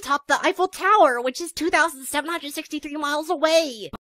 atop the Eiffel Tower, which is 2,763 miles away.